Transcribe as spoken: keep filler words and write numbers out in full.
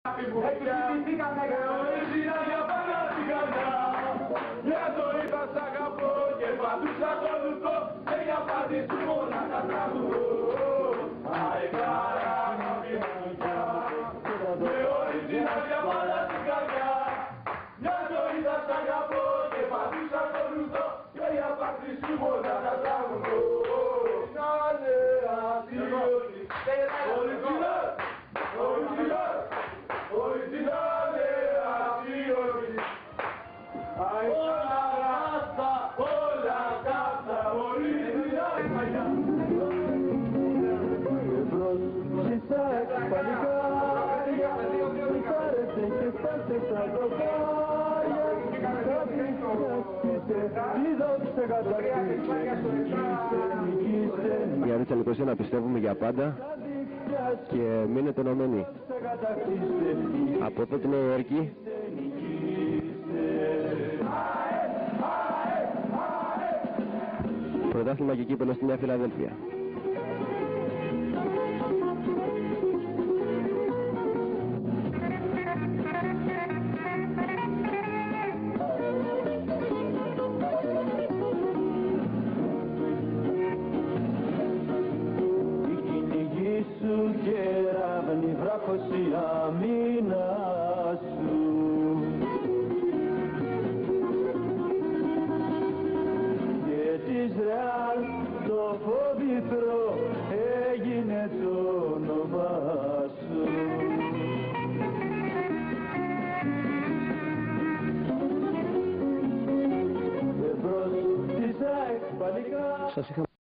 Εξυπηρετήκαμε και ορίζινα για πάντα στην καρδιά. Μια ζωή θα σ' αγαπώ και παντού σ' ακολουθώ και για πάντα σου μόνο να τραγουδώ. Αεκάρα νομιμανιά με ορίζινα για πάντα στην καρδιά. Μια ζωή θα σ' αγαπώ και παντού σ' ακολουθώ και για πάντα σου μόνο να τραγουδώ. Κάνε ασύλλογη Original! Original! Originale asílογη. Όλα κάτσα, όλα κάτσα, original. Εμπρός ζητά παλικά, πάρετε και πάτε στα δοκάρια. Κάτι φτιάξτε, είδωστε κατακτήστε. Για Ρίτσα Νικοσία, πιστεύουμε για πάντα και μείνετε ενωμένοι. Από εδώ τη Νέα Υόρκη πρωτάθλημα και κύπελλο στη Νέα Φιλαδέλφια. Κεραύνη βράχος η αμήνα σου και της Ρεάλ το φοβηθρό έγινε το όνομά σου. Εμπρός της ΑΕΚ παλικά. Σας είχαμε